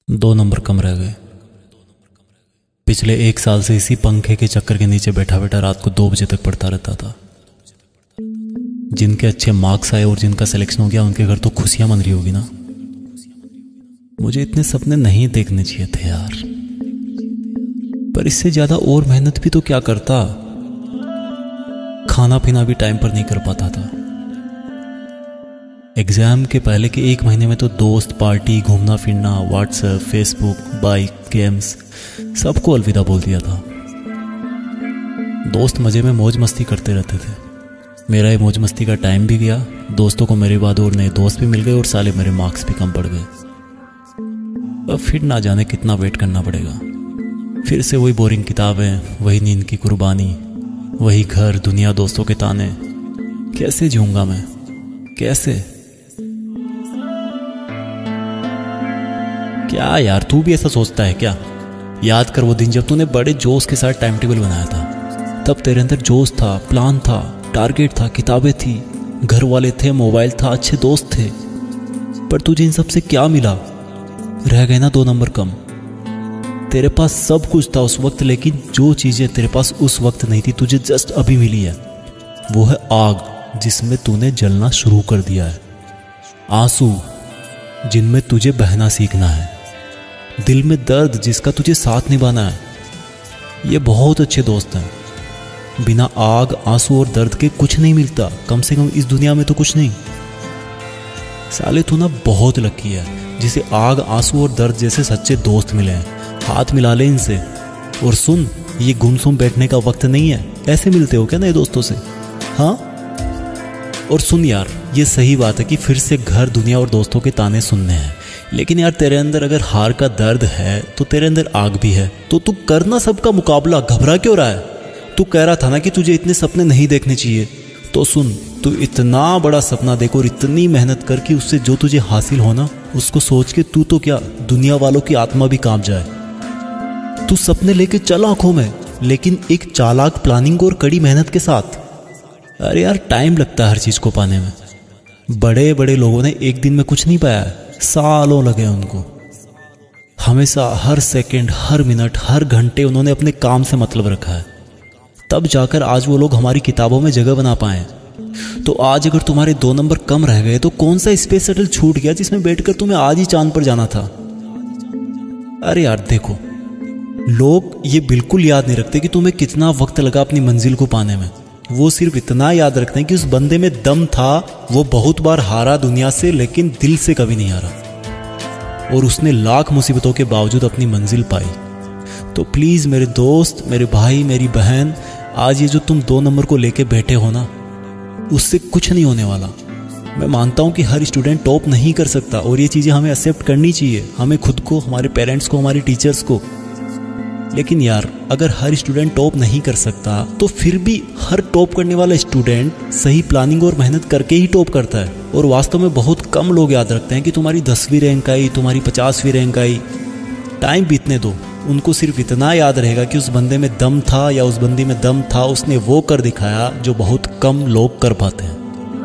दो नंबर कम रह गए। पिछले एक साल से इसी पंखे के चक्कर के नीचे बैठा बैठा रात को 2 बजे तक पढ़ता रहता था। जिनके अच्छे मार्क्स आए और जिनका सिलेक्शन हो गया उनके घर तो खुशियां मन रही होगी ना। मुझे इतने सपने नहीं देखने चाहिए थे यार, पर इससे ज्यादा और मेहनत भी तो क्या करता। खाना पीना भी टाइम पर नहीं कर पाता था। एग्जाम के पहले के 1 महीने में तो दोस्त, पार्टी, घूमना फिरना, व्हाट्सएप, फेसबुक, बाइक, गेम्स, सबको अलविदा बोल दिया था। दोस्त मजे में मौज मस्ती करते रहते थे। मेरा ये मौज मस्ती का टाइम भी गया। दोस्तों को मेरे बाद और नए दोस्त भी मिल गए और साले मेरे मार्क्स भी कम पड़ गए। अब फिर ना जाने कितना वेट करना पड़ेगा। फिर से वही बोरिंग किताबें, वही नींद की कुर्बानी, वही घर, दुनिया, दोस्तों के ताने। कैसे जीऊंगा मैं, कैसे? क्या यार, तू भी ऐसा सोचता है क्या? याद कर वो दिन जब तूने बड़े जोश के साथ टाइम टेबल बनाया था। तब तेरे अंदर जोश था, प्लान था, टारगेट था, किताबें थी, घर वाले थे, मोबाइल था, अच्छे दोस्त थे। पर तुझे इन सब से क्या मिला? रह गए ना 2 नंबर कम। तेरे पास सब कुछ था उस वक्त, लेकिन जो चीजें तेरे पास उस वक्त नहीं थी तुझे जस्ट अभी मिली है। वो है आग जिसमें तूने जलना शुरू कर दिया है, आंसू जिनमें तुझे बहना सीखना है, दिल में दर्द जिसका तुझे साथ निभाना है। ये बहुत अच्छे दोस्त हैं। बिना आग, आंसू और दर्द के कुछ नहीं मिलता, कम से कम इस दुनिया में तो कुछ नहीं। साले तू ना बहुत लकी है जिसे आग, आंसू और दर्द जैसे सच्चे दोस्त मिले हैं। हाथ मिला ले इनसे। और सुन, ये गुमसुम बैठने का वक्त नहीं है। ऐसे मिलते हो क्या नए दोस्तों से? हाँ। और सुन यार, ये सही बात है कि फिर से घर, दुनिया और दोस्तों के ताने सुनने हैं, लेकिन यार तेरे अंदर अगर हार का दर्द है तो तेरे अंदर आग भी है। तो तू करना सबका मुकाबला, घबरा क्यों रहा है? तू कह रहा था ना कि तुझे इतने सपने नहीं देखने चाहिए। तो सुन, तू इतना बड़ा सपना देख और इतनी मेहनत कर कि उससे जो तुझे हासिल हो ना, उसको सोच के तू तो क्या, दुनिया वालों की आत्मा भी कांप जाए। तू सपने लेके चल आंखों में, लेकिन एक चालाक प्लानिंग और कड़ी मेहनत के साथ। अरे यार, टाइम लगता है हर चीज को पाने में। बड़े बड़े लोगों ने एक दिन में कुछ नहीं पाया है, सालों लगे उनको। हमेशा हर सेकंड, हर मिनट, हर घंटे उन्होंने अपने काम से मतलब रखा है। तब जाकर आज वो लोग हमारी किताबों में जगह बना पाए। तो आज अगर तुम्हारे 2 नंबर कम रह गए तो कौन सा स्पेस शटल छूट गया जिसमें बैठकर तुम्हें आज ही चांद पर जाना था? अरे यार देखो, लोग ये बिल्कुल याद नहीं रखते कि तुम्हें कितना वक्त लगा अपनी मंजिल को पाने में। वो सिर्फ इतना याद रखते हैं कि उस बंदे में दम था। वो बहुत बार हारा दुनिया से, लेकिन दिल से कभी नहीं हारा। और उसने लाख मुसीबतों के बावजूद अपनी मंजिल पाई। तो प्लीज मेरे दोस्त, मेरे भाई, मेरी बहन, आज ये जो तुम 2 नंबर को लेके बैठे हो ना, उससे कुछ नहीं होने वाला। मैं मानता हूं कि हर स्टूडेंट टॉप नहीं कर सकता और ये चीजें हमें एक्सेप्ट करनी चाहिए, हमें खुद को, हमारे पेरेंट्स को, हमारे टीचर्स को। लेकिन यार, अगर हर स्टूडेंट टॉप नहीं कर सकता तो फिर भी हर टॉप करने वाला स्टूडेंट सही प्लानिंग और मेहनत करके ही टॉप करता है। और वास्तव में बहुत कम लोग याद रखते हैं कि तुम्हारी 10वीं रैंक आई, तुम्हारी 50वीं रैंक आई। टाइम बीतने दो, उनको सिर्फ इतना याद रहेगा कि उस बंदे में दम था या उस बंदी में दम था, उसने वो कर दिखाया जो बहुत कम लोग कर पाते हैं।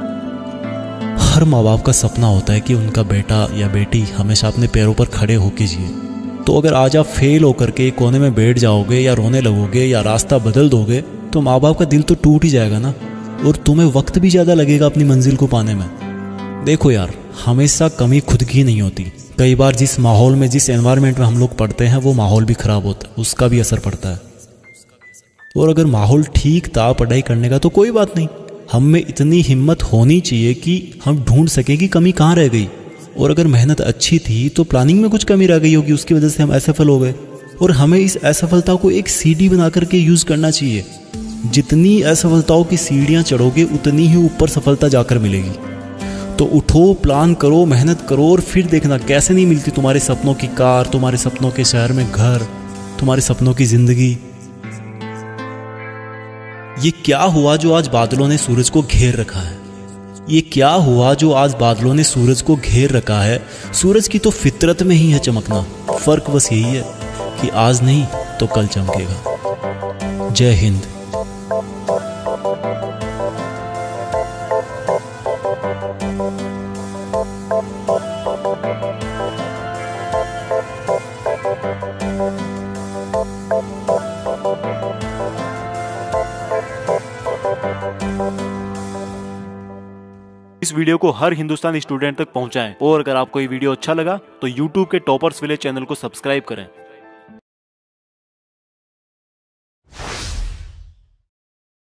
हर माँ बाप का सपना होता है कि उनका बेटा या बेटी हमेशा अपने पैरों पर खड़े होके जिए। तो अगर आज आप फेल होकर के कोने में बैठ जाओगे या रोने लगोगे या रास्ता बदल दोगे तो माँ बाप का दिल तो टूट ही जाएगा ना, और तुम्हें वक्त भी ज्यादा लगेगा अपनी मंजिल को पाने में। देखो यार, हमेशा कमी खुद की नहीं होती। कई बार जिस माहौल में, जिस एनवायरनमेंट में हम लोग पढ़ते हैं वो माहौल भी खराब होता है, उसका भी असर पड़ता है। और अगर माहौल ठीक था पढ़ाई करने का तो कोई बात नहीं। हम में इतनी हिम्मत होनी चाहिए कि हम ढूंढ सके कि कमी कहाँ रह गई। और अगर मेहनत अच्छी थी तो प्लानिंग में कुछ कमी रह गई होगी, उसकी वजह से हम असफल हो गए। और हमें इस असफलता को एक सीढ़ी बना करके यूज करना चाहिए। जितनी असफलताओं की सीढ़ियां चढ़ोगे उतनी ही ऊपर सफलता जाकर मिलेगी। तो उठो, प्लान करो, मेहनत करो और फिर देखना कैसे नहीं मिलती तुम्हारे सपनों की कार, तुम्हारे सपनों के शहर में घर, तुम्हारे सपनों की जिंदगी। ये क्या हुआ जो आज बादलों ने सूरज को घेर रखा है? ये क्या हुआ जो आज बादलों ने सूरज को घेर रखा है? सूरज की तो फितरत में ही है चमकना। फर्क बस यही है कि आज नहीं तो कल चमकेगा। जय हिंद। इस वीडियो को हर हिंदुस्तानी स्टूडेंट तक पहुंचाएं और अगर आपको ये वीडियो अच्छा लगा तो यूट्यूब के टॉपर्स विलेज चैनल को सब्सक्राइब करें।